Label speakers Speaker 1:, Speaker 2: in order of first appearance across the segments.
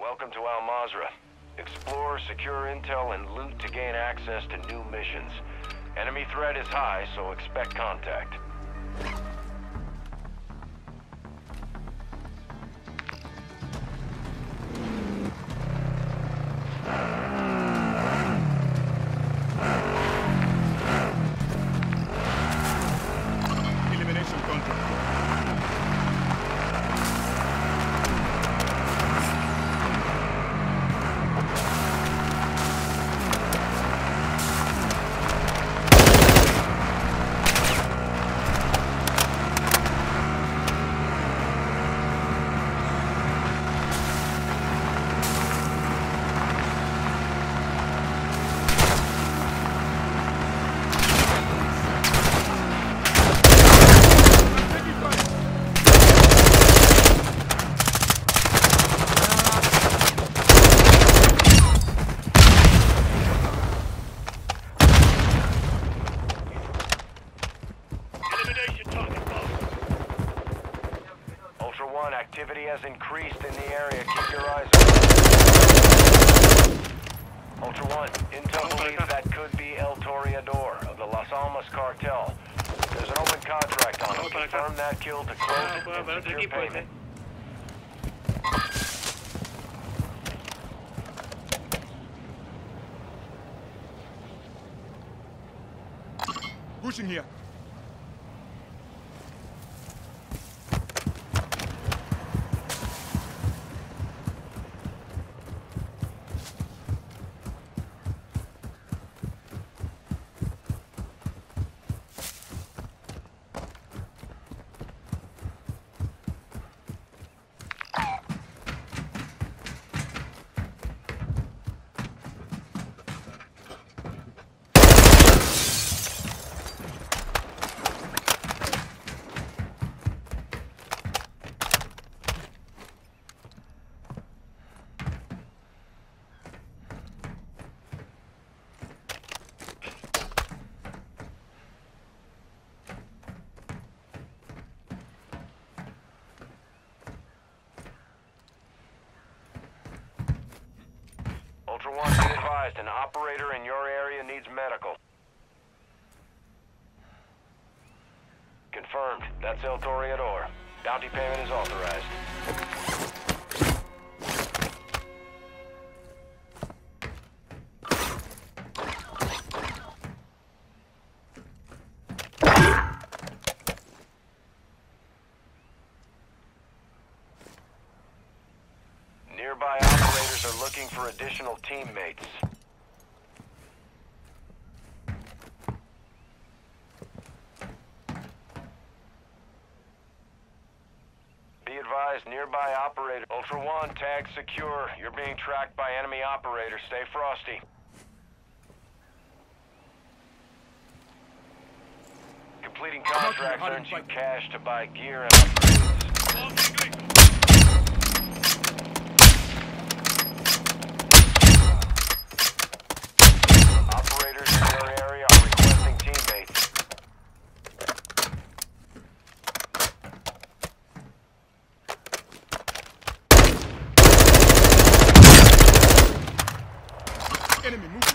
Speaker 1: Welcome to Al Mazrah. Explore, secure intel, and loot to gain access to new missions. Enemy threat is high, so expect contact.
Speaker 2: Elimination contract.
Speaker 1: Ultra One, activity has increased in the area. Keep your eyes open. Ultra One, intel believes that could be El Toreador of the Las Almas cartel. There's an open contract on him. Confirm that kill to close it and secure payment.
Speaker 2: Pushing here.
Speaker 1: Ultra One, be advised, an operator in your area needs medical. Confirmed. That's El Toreador. Bounty payment is authorized. Nearby operators are looking for additional teammates. Be advised, nearby operator. Ultra One, tag secure. You're being tracked by enemy operators. Stay frosty. Completing contracts earns you cash to buy gear and upgrades. Operators in your area are requesting teammates.
Speaker 2: Enemy moving.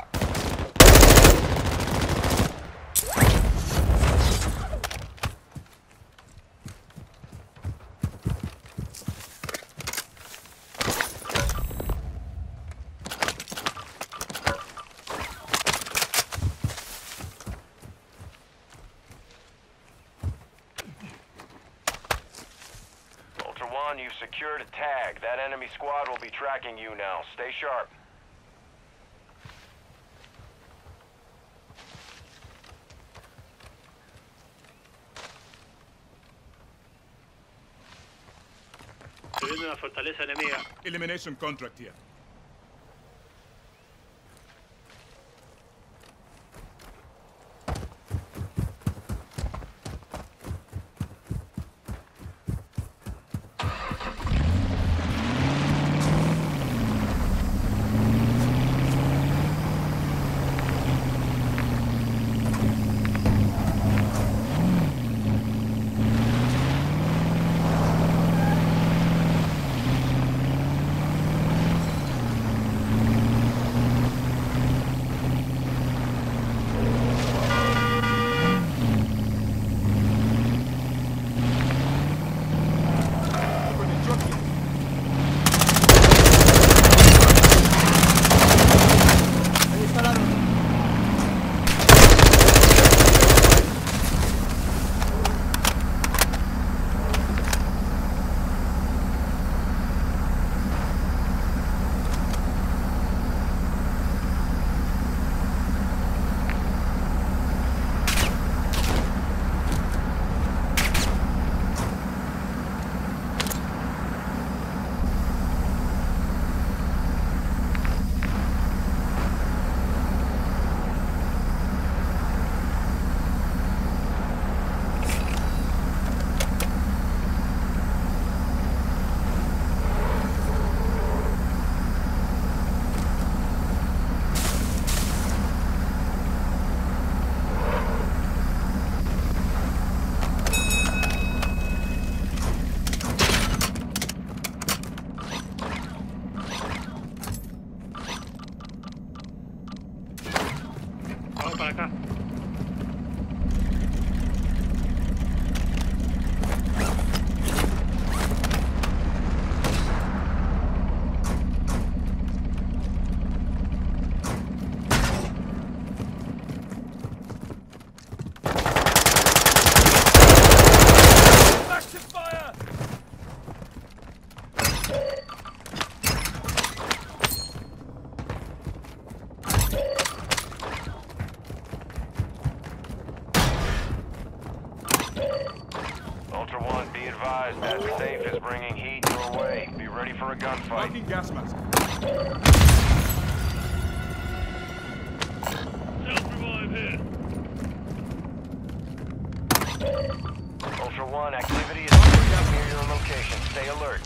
Speaker 1: Ultra One, you've secured a tag. That enemy squad will be tracking you now. Stay sharp.
Speaker 3: Estoy viendo una fortaleza enemiga.
Speaker 2: Elimination contract here.
Speaker 3: Vamos para acá.
Speaker 2: Active fire!
Speaker 1: Ultra One, be advised that safe is bringing heat your way. Be ready for a gunfight.
Speaker 2: Marking gas mask.
Speaker 3: Self-revive here.
Speaker 1: Ultra One, activity is picking up near your location. Stay alert.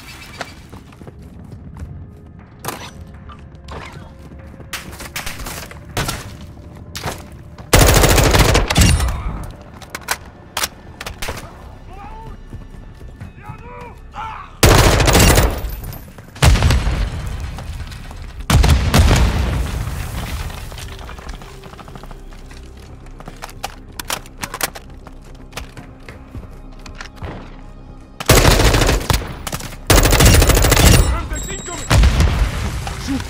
Speaker 2: Contact incoming! Shoot!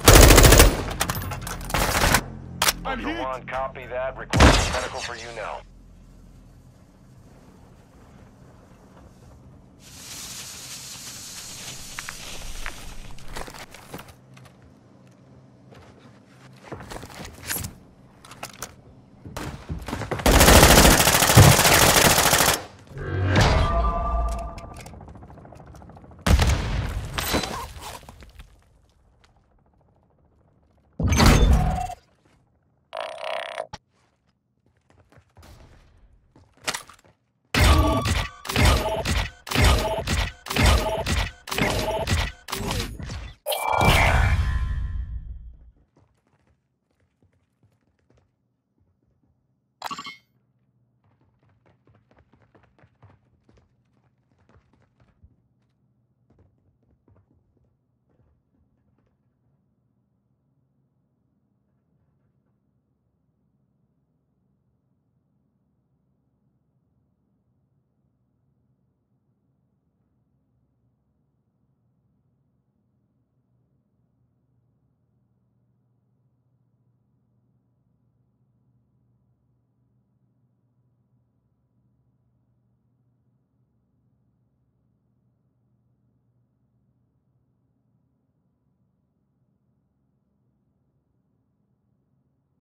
Speaker 2: I'm
Speaker 1: Ultra
Speaker 2: hit!
Speaker 1: One, copy that. Request medical for you now.